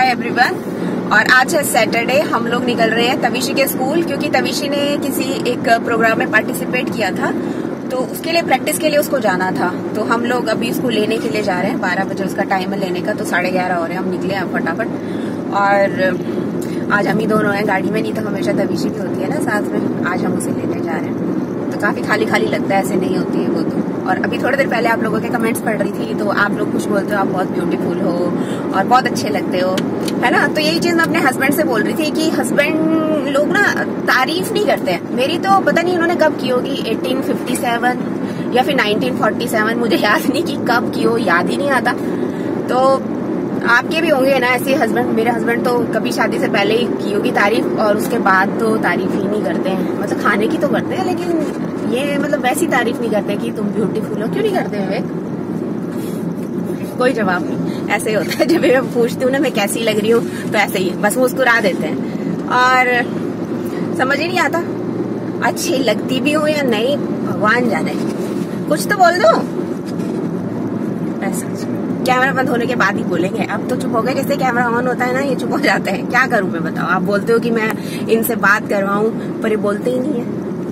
Hi everyone. और आज है सैटरडे, हम लोग निकल रहे हैं तविशी के स्कूल, क्योंकि तविशी ने किसी एक प्रोग्राम में पार्टिसिपेट किया था, तो उसके लिए प्रैक्टिस के लिए उसको जाना था। तो हम लोग अभी उसको लेने के लिए जा रहे हैं। 12 बजे उसका टाइम है लेने का, तो 11:30 हो रहे हैं। हम निकले हैं फटाफट। और आज हम ही दोनों हैं गाड़ी में, नहीं तो हमेशा तविशी भी होती है ना साथ में। आज हम उसे लेने जा रहे हैं, तो काफी खाली खाली लगता है, ऐसे नहीं होती है वो तो। और अभी थोड़ी देर पहले आप लोगों के कमेंट्स पढ़ रही थी, तो आप लोग कुछ बोलते हो आप बहुत ब्यूटीफुल हो और बहुत अच्छे लगते हो, है ना। तो यही चीज मैं अपने हस्बैंड से बोल रही थी कि हस्बैंड लोग ना तारीफ नहीं करते हैं। मेरी तो पता नहीं उन्होंने कब की होगी, 1857 या फिर 1947, मुझे याद नहीं कि कब की हो, याद ही नहीं आता। तो आपके भी होंगे ना ऐसे हस्बैंड। मेरे हस्बैंड तो कभी शादी से पहले ही की होगी तारीफ, और उसके बाद तो तारीफ ही नहीं करते हैं। मतलब खाने की तो करते हैं, लेकिन ये मतलब वैसी तारीफ नहीं करते कि तुम ब्यूटीफुल हो। क्यों नहीं करते हैं? कोई जवाब नहीं, ऐसे ही होता है। जब मैं पूछती हूँ ना मैं कैसी लग रही हूँ, तो ऐसे ही बस मुस्कुरा देते हैं और समझ ही नहीं आता अच्छी लगती भी हो या नहीं, भगवान जाने। कुछ तो बोल दो। ऐसा कैमरा बंद होने के बाद ही बोलेंगे। अब तो चुप हो गए, जैसे कैमरा ऑन होता है ना, ये चुप हो जाते हैं। क्या करूं मैं, बताओ। आप बोलते हो कि मैं इनसे बात करवाऊं, पर ये बोलते ही नहीं है।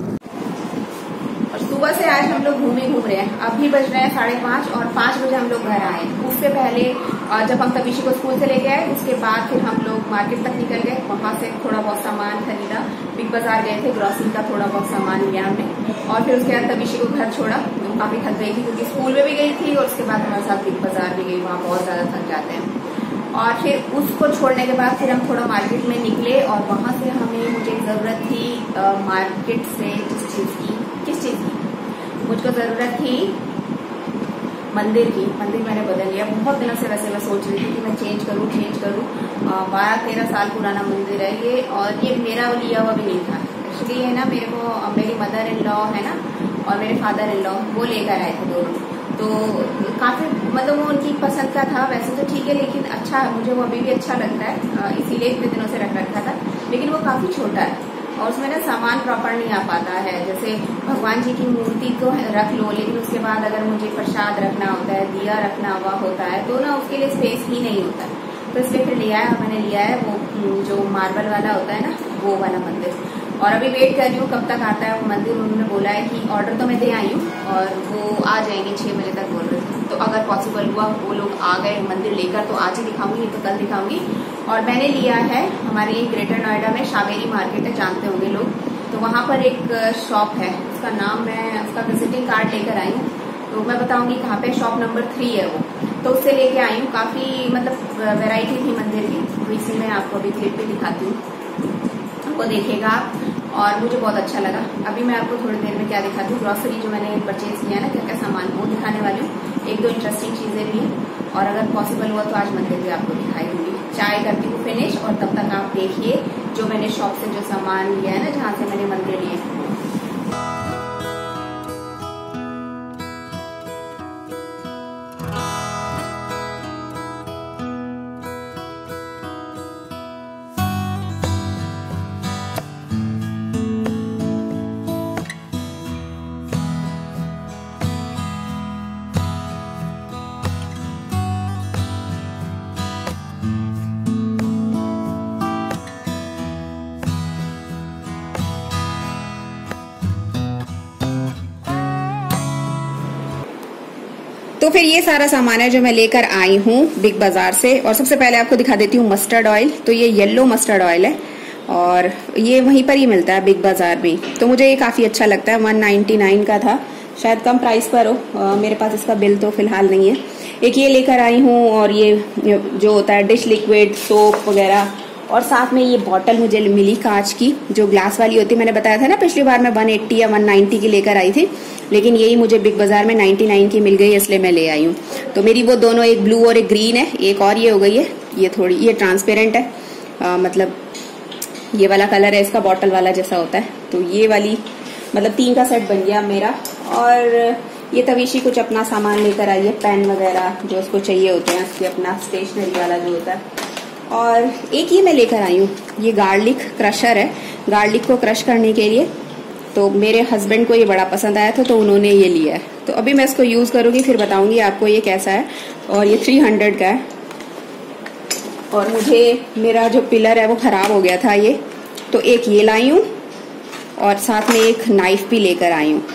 और सुबह से आज हम लोग घूम रहे हैं। अभी बज रहे हैं 5:30 और 5 बजे हम लोग घर आए। उससे पहले जब हम तविशी को स्कूल से लेके आए, उसके बाद फिर हम लोग मार्केट तक निकल गए। वहां से थोड़ा बहुत सामान खरीदा, बिग बाजार गए थे, ग्रोसरी का थोड़ा बहुत सामान लिया हमने। और फिर उसके बाद तविशी को घर छोड़ा। काफी थक गई थी क्योंकि स्कूल में भी गई थी, और उसके बाद हमारे साथ बिग बाजार भी गई। वहाँ बहुत ज्यादा थक जाते हैं। और फिर उसको छोड़ने के बाद फिर हम थोड़ा मार्केट में निकले, और वहां से मुझे जरूरत थी मार्केट से किस चीज की मुझको जरूरत थी, मंदिर की। मंदिर मैंने बदल लिया। बहुत दिनों से वैसे मैं सोच रही थी कि मैं चेंज करूं। 12-13 साल पुराना मंदिर है ये, और ये मेरा लिया हुआ भी नहीं था। एक्चुअली है ना, मेरी मदर इन लॉ है ना, और मेरे फादर इन लॉ वो लेकर आए थे दोनों। तो काफी मतलब वो उनकी पसंद का था। वैसे तो ठीक है, लेकिन अच्छा, मुझे वो अभी भी अच्छा लगता है, इसीलिए इतने दिनों से रख रखा था। लेकिन वो काफी छोटा है और उसमें ना सामान प्रॉपर नहीं आ पाता है। जैसे भगवान जी की मूर्ति तो रख लो, लेकिन उसके बाद अगर मुझे प्रसाद रखना होता है, दिया रखना हुआ होता है, तो ना उसके लिए स्पेस ही नहीं होता। तो इसलिए फिर मैंने लिया है वो जो मार्बल वाला होता है ना, वो वाला मंदिर। और अभी वेट कर रही हूँ कब तक आता है वो मंदिर। उन्होंने बोला है कि ऑर्डर तो मैं दे आई हूँ, और वो आ जाएंगे 6 बजे तक बोल रहे थे। तो अगर पॉसिबल हुआ वो लोग आ गए मंदिर लेकर, तो आज ही दिखाऊंगी, नहीं तो कल दिखाऊंगी। और मैंने लिया है हमारे ग्रेटर नोएडा में शावेरी मार्केट है, जानते होंगे लोग। तो वहां पर एक शॉप है, उसका नाम मैं उसका विजिटिंग कार्ड लेकर आई हूँ, तो मैं बताऊंगी कहाँ पे। शॉप नंबर 3 है वो, तो उससे लेके आई हूँ। काफी मतलब वैरायटी थी मंदिर की, तो इसी में आपको अभी क्लिप भी दिखाती हूँ, वो देखिएगा आप। और मुझे बहुत अच्छा लगा। अभी मैं आपको थोड़ी देर में क्या दिखाती हूँ, ग्रोसरी जो मैंने परचेज किया ना, क्या क्या सामान, वो दिखाने वाली हूँ। 1-2 इंटरेस्टिंग चीजें भी हैं, और अगर पॉसिबल हुआ तो आज मंदिर भी आपको दिखाई दूंगी। चाय करती हूँ फिनिश, और तब तक आप देखिए जो मैंने शॉप से जो सामान लिया है ना, जहाँ से मैंने मंदिर लिए। तो फिर ये सारा सामान है जो मैं लेकर आई हूँ बिग बाजार से। और सबसे पहले आपको दिखा देती हूँ मस्टर्ड ऑयल। तो ये येलो मस्टर्ड ऑयल है, और ये वहीं पर ही मिलता है बिग बाजार में। तो मुझे ये काफी अच्छा लगता है। 199 का था, शायद कम प्राइस पर हो। मेरे पास इसका बिल तो फिलहाल नहीं है। एक ये लेकर आई हूँ, और ये जो होता है डिश लिक्विड, सोप वगैरह। और साथ में ये बॉटल मुझे मिली कांच की, जो ग्लास वाली होती है। मैंने बताया था ना पिछली बार मैं 180 या 190 की लेकर आई थी, लेकिन यही मुझे बिग बाजार में 99 की मिल गई, इसलिए मैं ले आई हूँ। तो मेरी वो दोनों, एक ब्लू और एक ग्रीन है। एक और ये हो गई है, ये ट्रांसपेरेंट है, मतलब ये वाला कलर है इसका, बॉटल वाला जैसा होता है। तो ये वाली मतलब 3 का सेट बन गया मेरा। और ये तविशी कुछ अपना सामान लेकर आई है, पेन वगैरह जो उसको चाहिए होते हैं, उसके अपना स्टेशनरी वाला जो होता है। और एक ये मैं लेकर आई हूँ, ये गार्लिक क्रशर है, गार्लिक को क्रश करने के लिए। तो मेरे हस्बैंड को ये बड़ा पसंद आया था, तो उन्होंने ये लिया है। तो अभी मैं इसको यूज करूंगी, फिर बताऊंगी आपको ये कैसा है। और ये 300 का है, और मुझे मेरा जो पिलर है वो खराब हो गया था ये, तो एक ये लाई हूँ और साथ में एक नाइफ भी लेकर आई हूँ।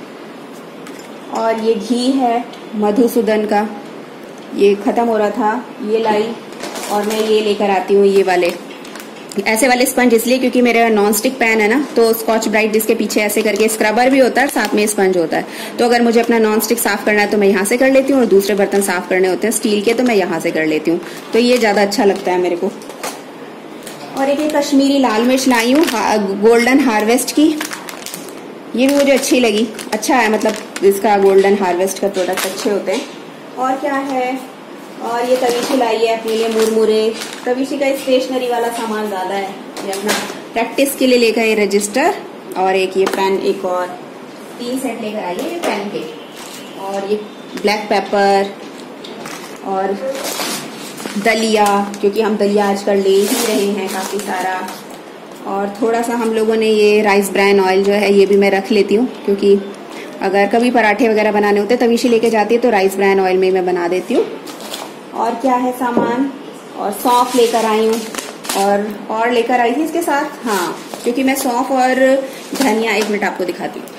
और ये घी है मधुसूदन का, ये खत्म हो रहा था, ये लाई। और मैं ये लेकर आती हूँ ये वाले, ऐसे वाले स्पंज, इसलिए क्योंकि मेरा नॉन स्टिक पैन है ना, तो स्कॉच ब्राइट जिसके पीछे ऐसे करके स्क्रबर भी होता है, साथ में स्पंज होता है। तो अगर मुझे अपना नॉन स्टिक साफ करना है तो मैं यहाँ से कर लेती हूँ, और दूसरे बर्तन साफ करने होते हैं स्टील के तो मैं यहाँ से कर लेती हूँ। तो ये ज्यादा अच्छा लगता है मेरे को। और एक कश्मीरी लाल मिर्च लाई हूँ गोल्डन हार्वेस्ट की, ये भी मुझे अच्छी लगी। अच्छा है, मतलब इसका गोल्डन हार्वेस्ट का प्रोडक्ट अच्छे होते हैं। और क्या है, और ये तवीशी लाई है अपने लिए मुरमुरे। तवीशी का स्टेशनरी वाला सामान ज्यादा है, ये अपना प्रैक्टिस के लिए लेकर ये रजिस्टर और एक ये पेन, एक और 3 सेट लेकर आई है ये पेन के। और ये ब्लैक पेपर और दलिया, क्योंकि हम दलिया आजकल ले ही रहे हैं काफी सारा। और थोड़ा सा हम लोगों ने ये राइस ब्रान ऑयल जो है ये भी मैं रख लेती हूँ, क्योंकि अगर कभी पराठे वगैरह बनाने होते तवीशी लेके जाती है तो राइस ब्रान ऑयल में मैं बना देती हूँ। और क्या है सामान, और सौंफ लेकर आई हूँ, और लेकर आई थी इसके साथ, हाँ, क्योंकि मैं सौंफ और धनिया, 1 मिनट आपको दिखाती हूँ,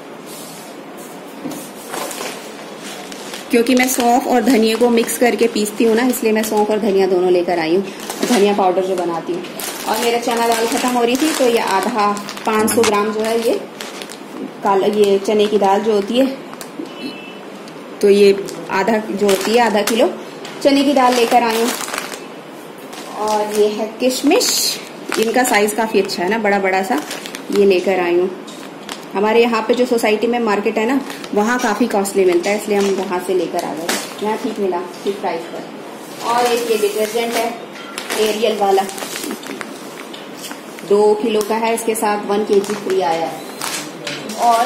क्योंकि मैं सौंफ और धनिया को मिक्स करके पीसती हूँ ना, इसलिए मैं सौंफ और धनिया दोनों लेकर आई हूँ, धनिया पाउडर जो बनाती हूँ। और मेरा चना दाल खत्म हो रही थी, तो ये आधा 500 ग्राम जो है ये काला, ये चने की दाल जो होती है, तो ये आधा जो होती है आधा किलो चने की दाल लेकर आई हूँ। और ये है किशमिश, इनका साइज काफी अच्छा है ना, बड़ा बड़ा सा, ये लेकर आई हूँ। हमारे यहाँ पे जो सोसाइटी में मार्केट है ना, वहाँ काफी कॉस्टली मिलता है, इसलिए हम वहां से लेकर आ गए, यहाँ ठीक मिला, ठीक प्राइस पर। और एक ये डिटर्जेंट है एरियल वाला, 2 किलो का है, इसके साथ 1 kg फ्री आया है। और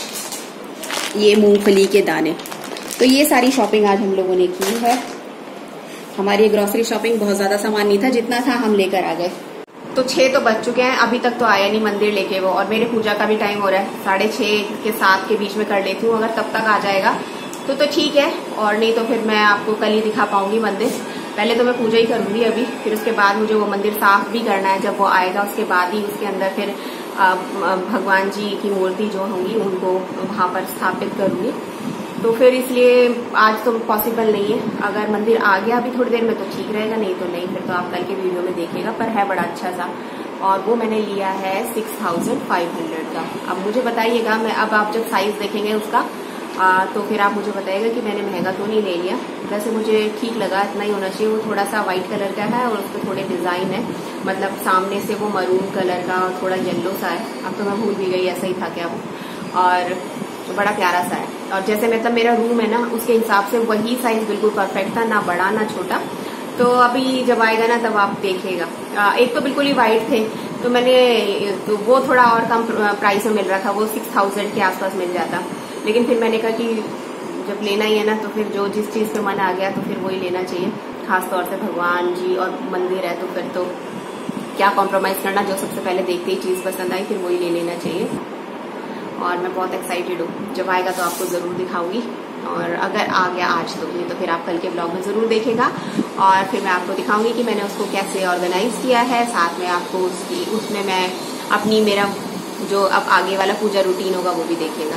कुछ ये मूंगफली के दाने। तो ये सारी शॉपिंग आज हम लोगों ने की है। हमारी ग्रोसरी शॉपिंग बहुत ज्यादा सामान नहीं था, जितना था हम लेकर आ गए। तो 6 तो बज चुके हैं, अभी तक तो आया नहीं मंदिर लेके वो, और मेरे पूजा का भी टाइम हो रहा है, 6:30 के 7 के बीच में कर लेती हूँ। अगर तब तक आ जाएगा तो ठीक है, और नहीं तो फिर मैं आपको कल ही दिखा पाऊंगी मंदिर। पहले तो मैं पूजा ही करूंगी अभी, फिर उसके बाद मुझे वो मंदिर साफ भी करना है। जब वो आएगा उसके बाद ही उसके अंदर फिर भगवान जी की मूर्ति जो होंगी उनको वहां पर स्थापित करूंगी। तो फिर इसलिए आज तो पॉसिबल नहीं है। अगर मंदिर आ गया अभी थोड़ी देर में तो ठीक रहेगा, नहीं तो नहीं, फिर तो आप कल के वीडियो में देखिएगा। पर है बड़ा अच्छा सा, और वो मैंने लिया है 6500 का। अब मुझे बताइएगा, मैं अब आप जब साइज देखेंगे उसका तो फिर आप मुझे बताइएगा कि मैंने महंगा तो नहीं ले लिया। वैसे मुझे ठीक लगा, इतना ही होना चाहिए। वो थोड़ा सा व्हाइट कलर का है और उस पर थोड़े डिजाइन है, मतलब सामने से वो मरून कलर का और थोड़ा येलो सा है। अब तो मैं भूल भी गई ऐसा ही था क्या वो, और बड़ा प्यारा सा है। और जैसे मतलब मेरा रूम है ना, उसके हिसाब से वही साइज बिल्कुल परफेक्ट था, ना बड़ा ना छोटा। तो अभी जब आएगा ना तब आप देखिएगा। एक तो बिल्कुल ही व्हाइट थे, तो मैंने तो वो थोड़ा और कम प्राइस में मिल रहा था, वो 6000 के आसपास मिल जाता। लेकिन फिर मैंने कहा कि जब लेना ही है ना, तो फिर जो जिस चीज पे मन आ गया तो फिर वही लेना चाहिए। खासतौर से भगवान जी और मंदिर है तो फिर तो क्या कॉम्प्रोमाइज करना, जो सबसे पहले देखते ही चीज पसंद आई फिर वही ले लेना चाहिए। और मैं बहुत एक्साइटेड हूँ, जब आएगा तो आपको जरूर दिखाऊंगी। और अगर आ गया आज तो नहीं तो फिर आप कल के ब्लॉग में जरूर देखेगा, और फिर मैं आपको दिखाऊंगी कि मैंने उसको कैसे ऑर्गेनाइज किया है। साथ में आपको उसमें मैं अपनी मेरा जो अब आगे वाला पूजा रूटीन होगा वो भी देखिएगा।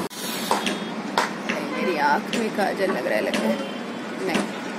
मेरी आँख में काजल लग रहा है नहीं।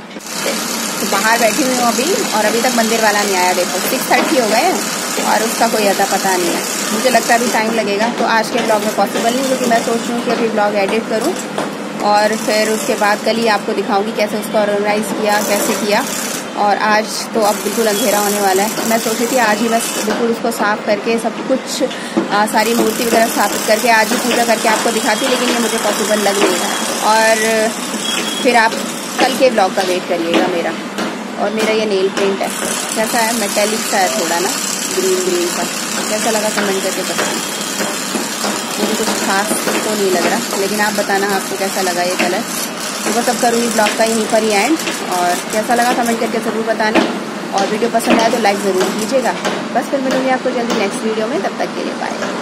तो बाहर बैठी हुई हूँ अभी, और अभी तक मंदिर वाला नहीं आया। देखो 6:30 हो गए और उसका कोई अता पता नहीं है। मुझे लगता है अभी टाइम लगेगा, तो आज के ब्लॉग में पॉसिबल नहीं, क्योंकि मैं सोच रही हूँ कि अभी ब्लॉग एडिट करूँ और फिर उसके बाद कल ही आपको दिखाऊंगी कैसे उसको ऑर्गेनाइज किया, कैसे किया। और आज तो अब बिल्कुल अंधेरा होने वाला है। मैं सोची थी आज ही बस बिल्कुल उसको साफ करके सब कुछ सारी मूर्ति वगैरह स्थापित करके आज ही पूजा करके आपको दिखाती, लेकिन ये मुझे पॉसिबल लग नहीं रहा। और फिर आप कल के ब्लॉग का वेट करिएगा मेरा। और मेरा ये नेल पेंट है, कैसा है, मेटेलिक सा है थोड़ा ना, ग्रीन सा। कैसा लगा कमेंट करके बताना। मुझे कुछ खास तो नहीं लग रहा, लेकिन आप बताना आपको कैसा लगा ये कलर। तो बस अब करूँगी ब्लॉग का यहीं पर ही एंड, और कैसा लगा कमेंट करके ज़रूर बताना। और वीडियो पसंद आए तो लाइक ज़रूर कीजिएगा। बस फिर मिलूंगी आपको जल्दी नेक्स्ट वीडियो में, तब तक के लिए बाय।